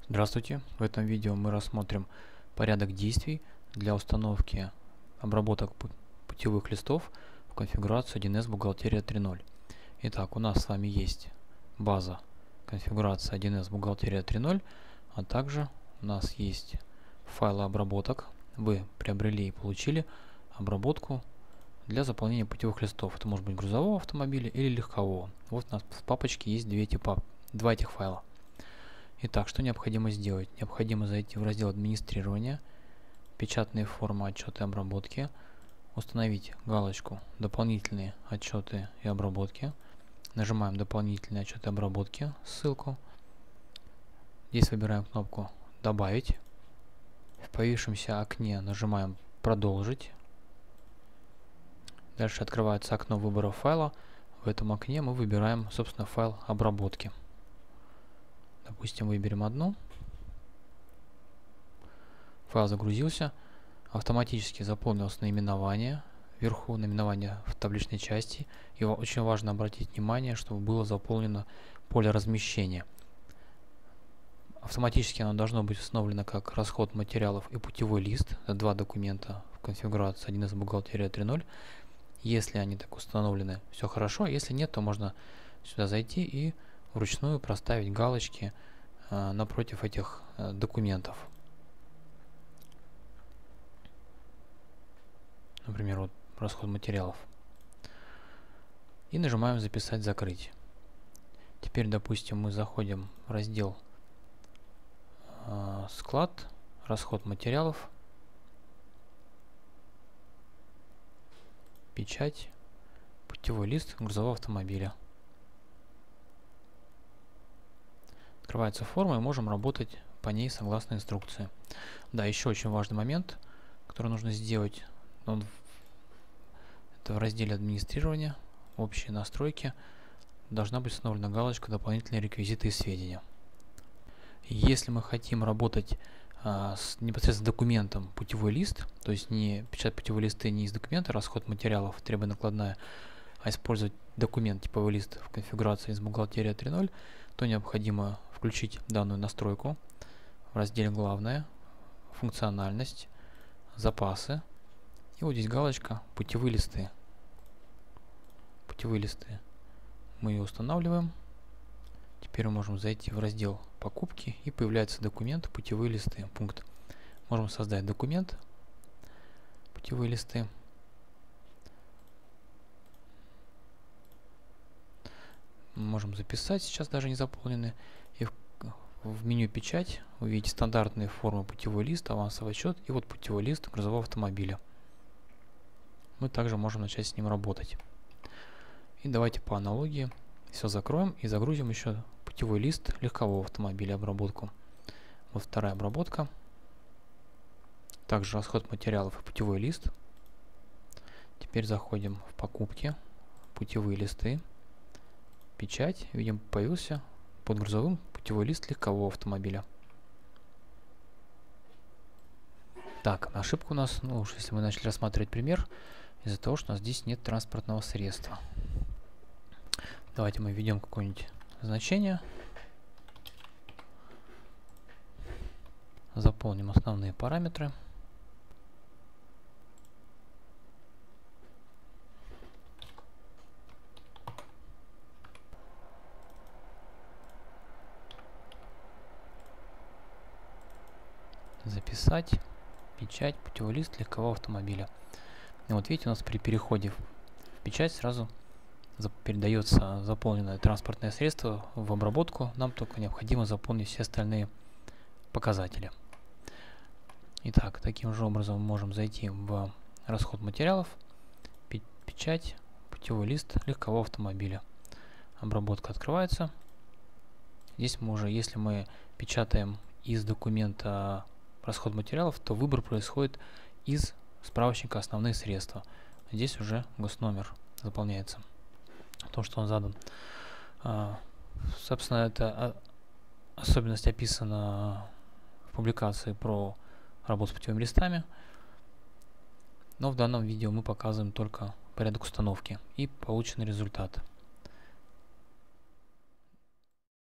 Здравствуйте! В этом видео мы рассмотрим порядок действий для установки обработок путевых листов в конфигурацию 1С Бухгалтерия 3.0. Итак, у нас с вами есть база конфигурация 1С Бухгалтерия 3.0, а также у нас есть файлы обработок. Вы приобрели и получили обработку для заполнения путевых листов. Это может быть грузового автомобиля или легкового. Вот у нас в папочке есть два этих файла. Итак, что необходимо сделать? Необходимо зайти в раздел администрирования, печатные формы, отчеты и обработки, установить галочку дополнительные отчеты и обработки. Нажимаем дополнительные отчеты и обработки, ссылку. Здесь выбираем кнопку добавить. В появившемся окне нажимаем продолжить. Дальше открывается окно выбора файла. В этом окне мы выбираем, собственно, файл обработки. Допустим, выберем одну. Файл загрузился. Автоматически заполнилось наименование. Вверху наименование в табличной части. И очень важно обратить внимание, чтобы было заполнено поле размещения. Автоматически оно должно быть установлено как расход материалов и путевой лист. Это два документа в конфигурации 1С Бухгалтерия 3.0. Если они так установлены, все хорошо. Если нет, то можно сюда зайти и вручную проставить галочки напротив этих документов. Например, вот расход материалов. И нажимаем записать, закрыть. Теперь, допустим, мы заходим в раздел склад, расход материалов, печать, путевой лист грузового автомобиля. Открывается форма, и можем работать по ней согласно инструкции. Да, еще очень важный момент, который нужно сделать. Это в разделе администрирования, общие настройки. Должна быть установлена галочка дополнительные реквизиты и сведения. Если мы хотим работать непосредственно с документом путевой лист, то есть не печатать путевые листы не из документа расход материалов, требуя накладная, а использовать документ типовой лист в конфигурации из Бухгалтерия 3.0, то необходимо включить данную настройку в разделе «Главное», «Функциональность», «Запасы». И вот здесь галочка «Путевые листы». Путевые листы. Мы ее устанавливаем. Теперь мы можем зайти в раздел «Покупки», и появляется документ «Путевые листы». Пункт. Можем создать документ «Путевые листы». Можем записать, сейчас даже не заполнены. И в меню «Печать» вы видите стандартные формы путевой лист, авансовый отчет и вот путевой лист грузового автомобиля. Мы также можем начать с ним работать. И давайте по аналогии все закроем и загрузим еще путевой лист легкового автомобиля обработку. Вот вторая обработка. Также расход материалов и путевой лист. Теперь заходим в покупки, путевые листы, печать. Видим, появился под грузовым путевой лист легкового автомобиля. Так, ошибка у нас, уж если мы начали рассматривать пример, из-за того, что у нас здесь нет транспортного средства. Давайте мы введем какое-нибудь значение. Заполним основные параметры. Записать, печать, путевой лист легкового автомобиля. И вот видите, у нас при переходе в печать сразу передается заполненное транспортное средство в обработку. Нам только необходимо заполнить все остальные показатели. Итак, таким же образом мы можем зайти в расход материалов, печать, путевой лист легкового автомобиля. Обработка открывается. Здесь мы уже, если мы печатаем из документа расход материалов, то выбор происходит из справочника «Основные средства». Здесь уже госномер заполняется, то, что он задан. Собственно, эта особенность описана в публикации про работу с путевыми листами, но в данном видео мы показываем только порядок установки и полученный результат.